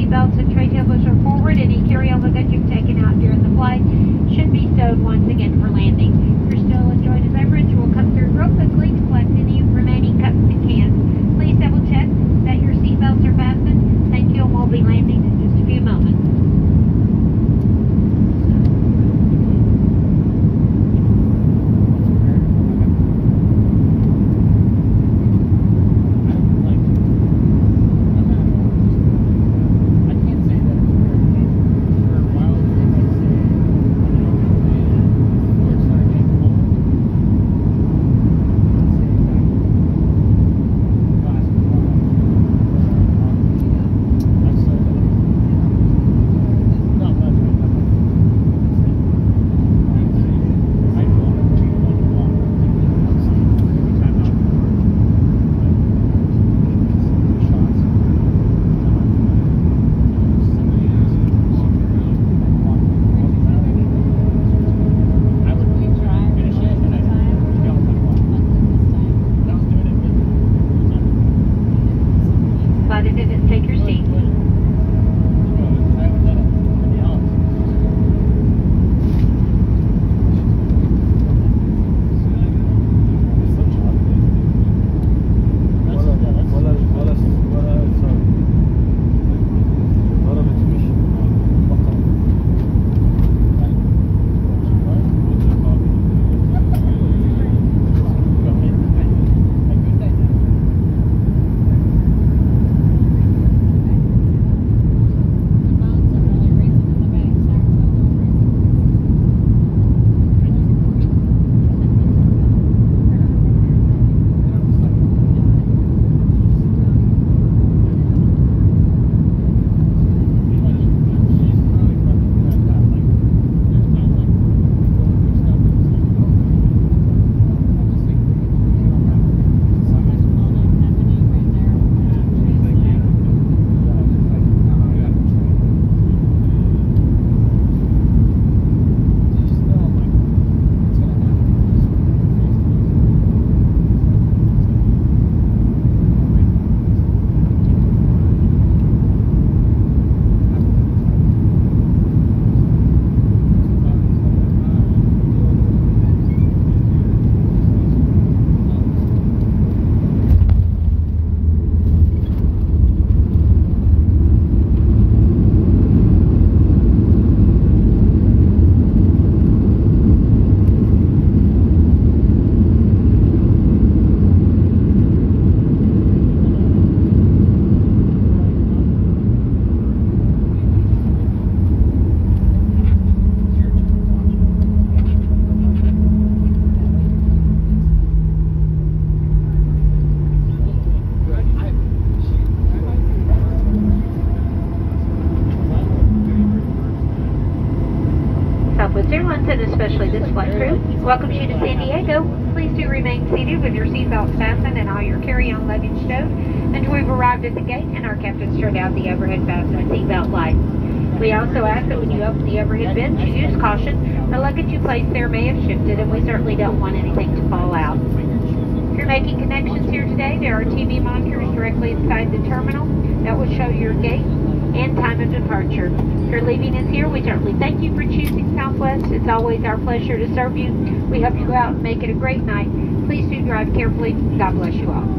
seatbelts and tray tables are forward. Any carry-on luggage you've taken out during the flight should be stowed once again for landing. If you're still enjoying a beverage, we'll come through real quickly to collect any remaining cups and cans. Please double check that your seatbelts are fastened. Thank you, and we'll be landing in just a few moments. And especially this flight crew welcomes you to San Diego. Please do remain seated with your seatbelts fastened and all your carry-on luggage stowed until we've arrived at the gate and our captains turned out the overhead fasten seatbelt lights. We also ask that when you open the overhead bins, you use caution. The luggage you placed there may have shifted, and we certainly don't want anything to fall out. If you're making connections here today, there are TV monitors directly inside the terminal that will show your gate and time of departure. If you're leaving us here, we certainly thank you for choosing Southwest. It's always our pleasure to serve you. We hope you go out and make it a great night. Please do drive carefully. God bless you all.